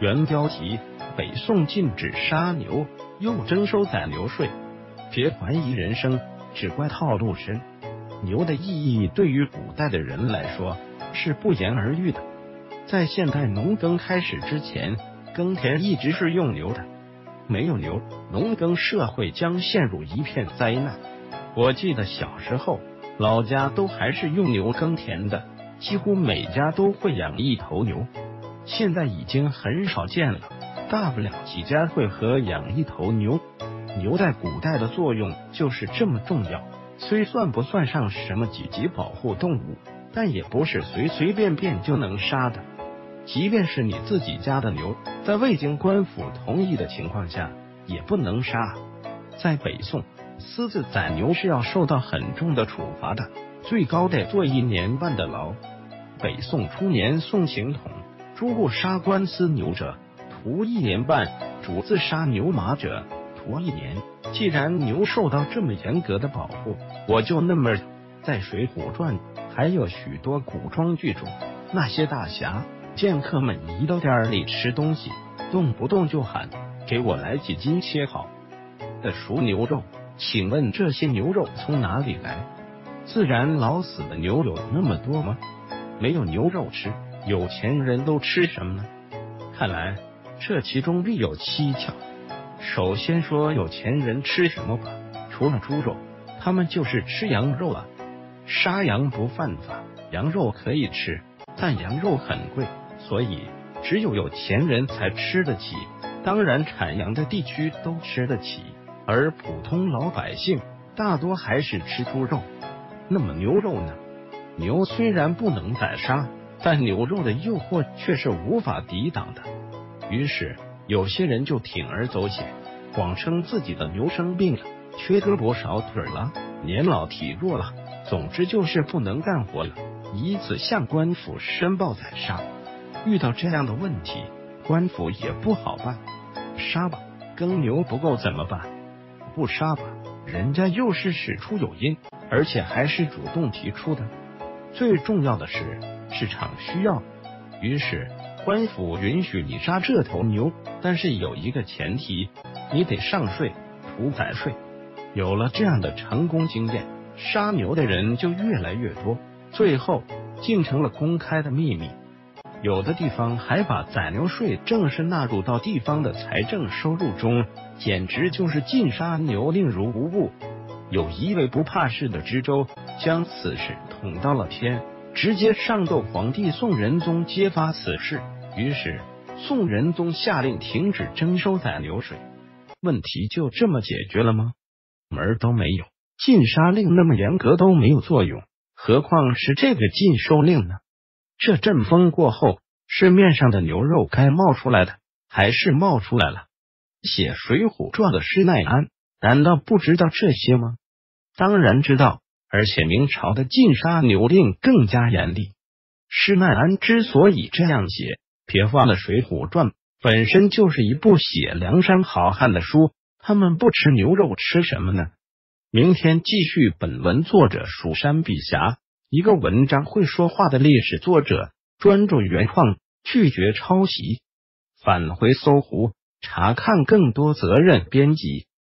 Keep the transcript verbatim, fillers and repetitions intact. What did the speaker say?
原标题：北宋禁止杀牛，又征收宰牛税。别怀疑人生，只怪套路深。牛的意义对于古代的人来说是不言而喻的。在现代农耕开始之前，耕田一直是用牛的，没有牛，农耕社会将陷入一片灾难。我记得小时候，老家都还是用牛耕田的，几乎每家都会养一头牛。现在已经很少见了，大不了几家会合养一头牛。牛在古代的作用就是这么重要，虽算不算上什么几级保护动物，但也不是随随便便就能杀的。即便是你自己家的牛，在未经官府同意的情况下，也不能杀。在北宋，私自宰牛是要受到很重的处罚的，最高得坐一年半的牢。北宋初年，宋刑统诸户杀官司牛者，徒一年半；主自杀牛马者，徒一年。既然牛受到这么严格的保护，我就那么在《水浒传》还有许多古装剧中，那些大侠剑客们一到店里吃东西，动不动就喊给我来几斤切好的熟牛肉。请问这些牛肉从哪里来？自然老死的牛有那么多吗？没有牛肉吃，有钱人都吃什么呢？看来这其中必有蹊跷。首先说有钱人吃什么吧，除了猪肉，他们就是吃羊肉啊。杀羊不犯法，羊肉可以吃，但羊肉很贵，所以只有有钱人才吃得起，当然产羊的地区都吃得起，而普通老百姓大多还是吃猪肉。那么牛肉呢？牛虽然不能宰杀，但牛肉的诱惑却是无法抵挡的。于是有些人就铤而走险，谎称自己的牛生病了，缺胳膊少腿了，年老体弱了，总之就是不能干活了，以此向官府申报宰杀。遇到这样的问题，官府也不好办，杀吧，耕牛不够怎么办？不杀吧，人家又是事出有因，而且还是主动提出的。最重要的是市场需要，于是官府允许你杀这头牛，但是有一个前提，你得上税，屠宰税。有了这样的成功经验，杀牛的人就越来越多，最后竟成了公开的秘密。有的地方还把宰牛税正式纳入到地方的财政收入中，简直就是禁杀牛令如无物。有一位不怕事的知州将此事捅到了天，直接上奏皇帝宋仁宗揭发此事。于是宋仁宗下令停止征收宰牛税。问题就这么解决了吗？门儿都没有，禁杀令那么严格都没有作用，何况是这个禁收令呢？这阵风过后，市面上的牛肉该冒出来的还是冒出来了。写《水浒传》的施耐庵难道不知道这些吗？当然知道，而且明朝的禁杀牛令更加严厉。施耐庵之所以这样写，别忘了《水浒传》本身就是一部写梁山好汉的书，他们不吃牛肉吃什么呢？明天继续本文作者蜀山笔侠，一个文章会说话的历史作者，专注原创，拒绝抄袭。返回搜狐，查看更多责任编辑。